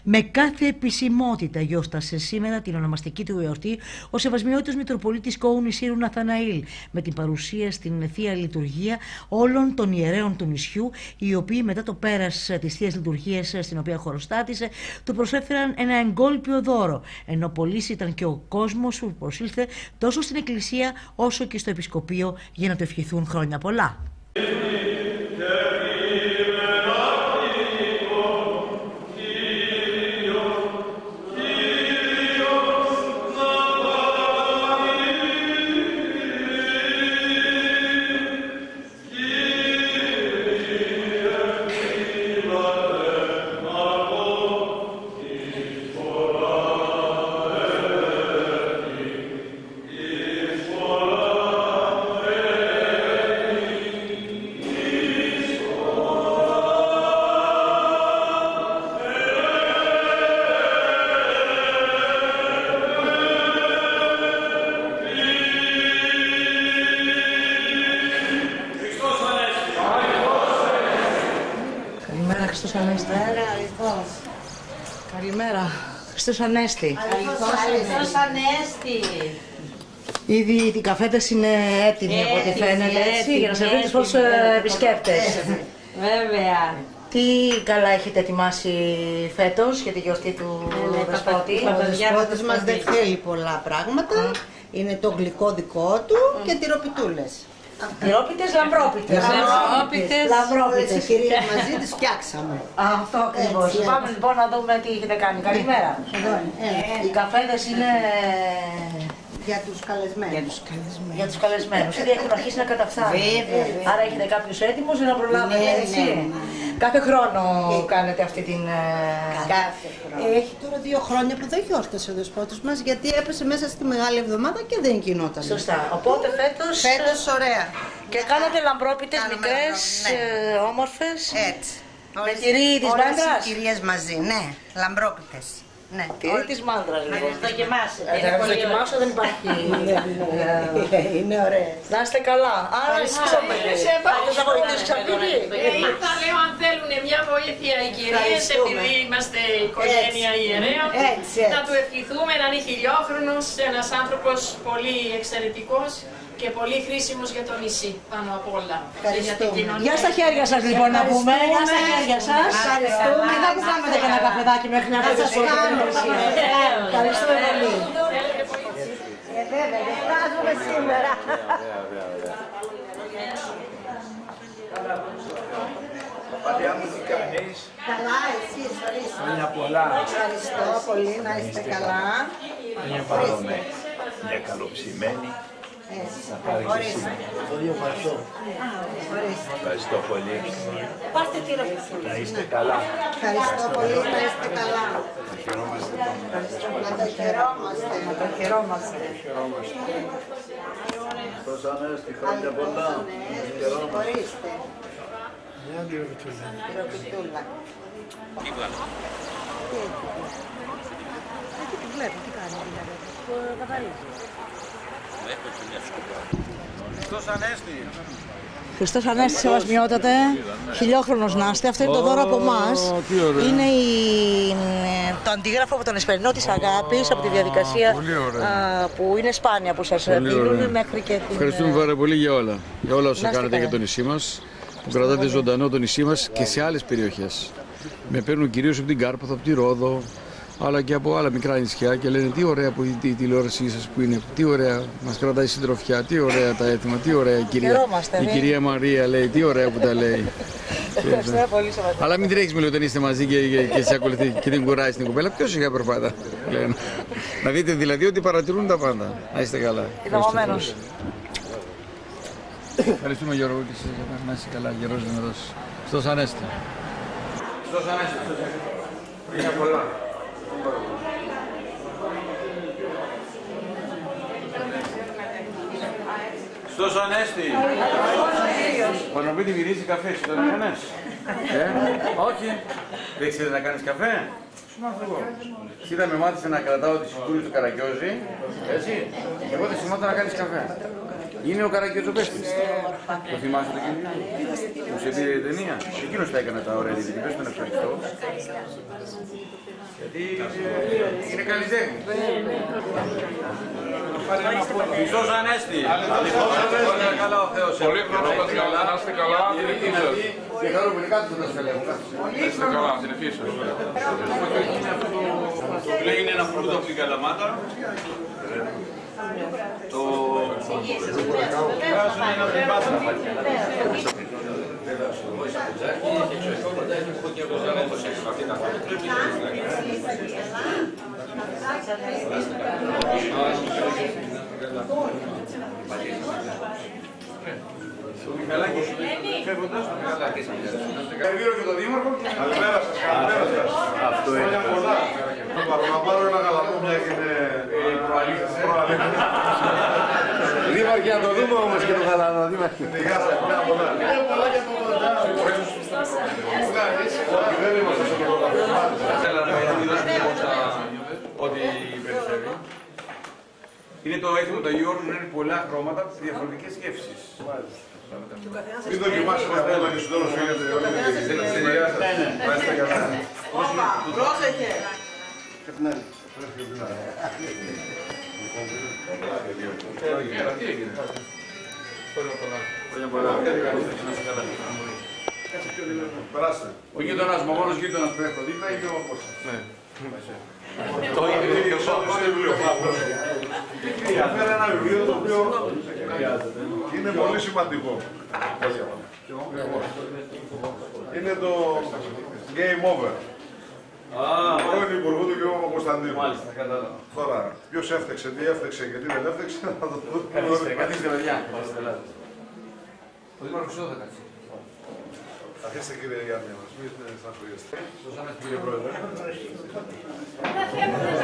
Με κάθε επισημότητα γιόρτασε σήμερα την ονομαστική του εορτή ο Σεβασμιότης Μητροπολίτης Κόου Νησίρου Ναθαναήλ, με την παρουσία στην Θεία Λειτουργία όλων των ιερέων του νησιού, οι οποίοι μετά το πέρας της Θείας Λειτουργίας στην οποία χωροστάτησε, του προσέφεραν ένα εγκόλπιο δώρο, ενώ πολλής ήταν και ο κόσμος που προσήλθε τόσο στην Εκκλησία όσο και στο Επισκοπείο για να του ευχηθούν χρόνια πολλά. Χριστός Ανέστη. Καλημέρα. Χριστός Ανέστη. Χριστός Ανέστη. Ήδη οι καφέτες είναι έτοιμοι από ό,τι φαίνεται, έτσι, για να σερβίρετε στους επισκέπτες. Βέβαια. Τι καλά έχετε ετοιμάσει φέτος για τη γιορτή του Δεσπότη? Ο Δεσπότης μας δεν θέλει πολλά πράγματα. Είναι το γλυκό δικό του και τυροπιτούλες. Τυρόπιτες, λαμπρόπιτες. Λαμπρόπιτες. Έτσι, κυρία, μαζί τις φτιάξαμε. Αυτό ακριβώς. Πάμε λοιπόν να δούμε τι έχετε κάνει. Καλημέρα. Οι καφέδες είναι για τους καλεσμένους. Για τους καλεσμένους. Ήδη έχουν αρχίσει να καταφθάνουν. Άρα έχετε κάποιους έτοιμους για να προλάβετε, έτσι. Κάθε χρόνο κάνετε αυτή την... Κάθε χρόνο. Έχει τώρα 2 χρόνια που δεν γιόρτασε ο Δεσπότης μας, γιατί έπεσε μέσα στη Μεγάλη Εβδομάδα και δεν γινόταν. Σωστά. Οπότε φέτος... Φέτος ωραία. Και κάνατε λαμπρόπιτες μικρές, όμορφες. Έτσι. Με τυρί της μάντρας. Όλες οι κυρίες μαζί, ναι. Λαμπρόπιτες. Ναι. Τυρί της μάντρας, λοιπόν. Να δοκιμάσετε. Θα τις δοκιμάσω, δεν υπάρχει. Είναι ωραίες. Να είστε καλά. Άρα εσείς ξαπλύνεις. Κάποιος αγωνιτής ξαπλύνει. Θα λέω αν θέλουν μια βοήθεια οι κυρίες, επειδή είμαστε οικογένεια ιερέων, να του ευχηθούμε να είναι χιλιόχρονος, ένας άνθρωπος πολύ εξαιρετικός και πολύ χρήσιμος για το νησί, πάνω απ' όλα. Γεια στα χέρια σας λοιπόν να πούμε. Γεια στα χέρια σας. Ευχαριστούμε. Δεν που κάνετε και ένα καφεδάκι μέχρι να φύγετε στο σπίτι. Ευχαριστούμε πολύ. Βέβαια, δεν φτάζουμε σήμερα. Παλιά μου τι κάνεις? Καλά, εσείς, ορίστε. Χρόνια πολλά. Ευχαριστώ πολύ, να είστε καλά. Χρόνια παρόμοια. Μια καλοψημένη. Να πάρει και εσύ. Το δύο πασό. Ευχαριστώ πολύ. Πάστε τη ροφή. Να είστε καλά. Ευχαριστώ πολύ, να είστε καλά. Να το χαιρόμαστε. Να το χαιρόμαστε. Χριστός Ανέστη, χρόνια πολλά. Ορίστε. Μια τυροπιτούλα. Τυροπιτούλα. Τι βλέπω, τι κάνει δηλαδή. Καθαρίζει. Χριστός Ανέστη. Χριστός Ανέστη, Σεβασμιότατε, χιλιόχρονος να είστε. Αυτό είναι το δώρο από εμάς. Είναι το αντίγραφο από τον Εσπερινό της Αγάπης, από τη διαδικασία που είναι σπάνια που σας δίνουν μέχρι και την... Ευχαριστούμε πάρα πολύ για όλα. Για όλα όσα κάνετε για το νησί μας, που κρατάτε ζωντανό το νησί μας και σε άλλες περιοχές. Με παίρνουν κυρίως από την Κάρπαθο, από τη Ρόδο, αλλά και από άλλα μικρά νησιά και λένε τι ωραία που η τηλεόρασή σας που είναι, τι ωραία μας κρατάει συντροφιά, τι ωραία τα έθιμα, τι ωραία η κυρία Μαρία λέει, τι ωραία που τα λέει. Αλλά μην τρέχεις με όταν είστε μαζί και σε ακολουθεί και την κουράζει την κοπέλα, ποιος είχε περπάτα. Να δείτε δηλαδή ότι παρατηρούν τα πάντα. Να είστε καλά. Ευχαριστούμε Γιώργο και να είστε καλά, γερός δυνατός. Χριστός Ανέστη. Χριστός Ανέστη. Χρόνια πολλά. Χριστός Ανέστη. Πανοπίτη μυρίζει καφέ, σου τον έκανες? Όχι. Δεν ξέρεις να κάνεις καφέ? Εσύ θα με μάθησε να κρατάω τη σιτούρη του Καραγκιόζη, έτσι, εγώ θα σημαίνω να κάνεις καφέ. Είναι ο Καραγκιόζοπέστης. Το θυμάσαι το κινητό που σε πήρε η ταινία. Εκείνος τα έκανε τα ωραία δίδυ, πες τον ευχαριστώ. Γιατί είναι καλλιτέχνη. Χριστός Ανέστη. Καλά ο Θεός. Πολύ χρόνο Πασχαλά, να είστε καλά. Και χαρούμενοι κάτω θα σας ελέγχω. Να είστε καλά, την ευχή σας. Το πλέον είναι ένα φρούτο από την Καλαμάτα. Το... Ο Μιχαλάκης, φεύγοντας το Μιχαλάκης. Καλημέρα και τον Δήμαρχο. Καλημέρα σας, καλημέρα σας. Αυτό είναι. Να πάρω ένα γαλανό, μια και είναι προαλήφθη. Δήμαρχε, να το δούμε όμως και το γαλανό, Δήμαρχε. Γεια σας, μια πολλά. Πολλά για το μοντάζ. Όχι, δεν είμαστε στο πρωτοβουλίο. Θέλω να μην δώσουμε ό,τι περισσεύει. Είναι το έθιμο του Αγίου Όρνου, είναι πολλά χρώματα από διαφορετικές γεύσεις. Μην δοκιμάσαι να πω και σου δώσω για την γεια σας. Να είστε καλά. Πρόσεχε. Τι έγινε. Χρόνια πολλά. Περάστε. Ο γείτονας μου, ο μόνος γείτονας που έχω δίπλα είναι ο Κώστας. Το ίδιο βιβλίο. Έφερα ένα βιβλίο το οποίο είναι πολύ σημαντικό. Είναι το Game Over. Πρώην Υπουργού του κ. Κωνσταντίνου. Μάλιστα, κατάλαβα. Τώρα, ποιος έφταξε, τι έφταξε και τι δεν έφταξε, θα το δούμε. Καθίστε παιδιά. Ο Δήμαρχος εδώ θα κάτσει. Αφήστε κύριε Γιάννη μας, μην στεναχωριέστε. Σωσάνας κύριε Πρόεδρε.